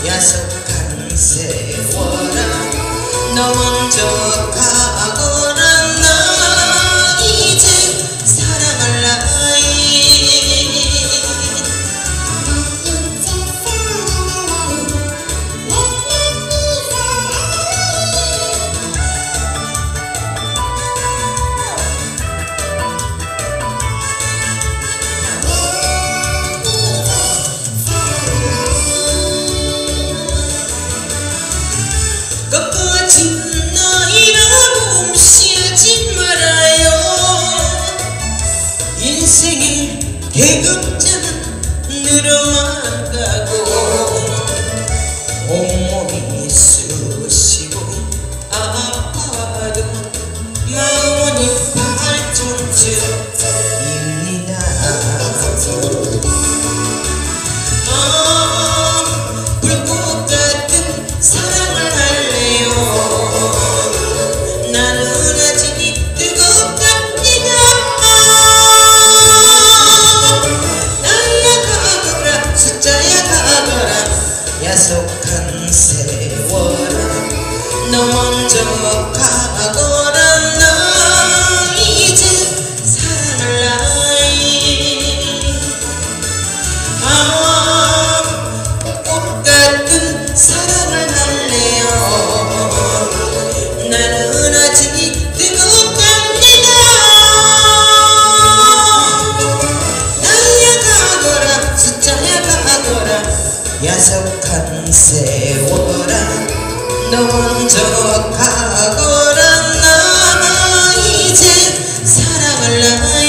야속한 세월아 너 먼저 가거라 나 이제 사랑할 나이 꺾어진 나이라고 무시하지 말아요. 인생의 계급자는 늘어만 가고 온몸이 쑤시고 아파도 마음은 발전쯤입니다. 불꽃 같은 사랑을 할래요. 나는 아직 뜨겁답니다. 나야 가거라 숫자야 가거라 야속한 세월아 너 먼저 가거라 나 이제 사랑할 나이 꽃같은 사랑을 할래요. 나는 아직 뜨겁답니다. 나야 가거라 숫자야 가거라 야속한 세월아 너 먼저 가거라 나 이제 사랑할 나이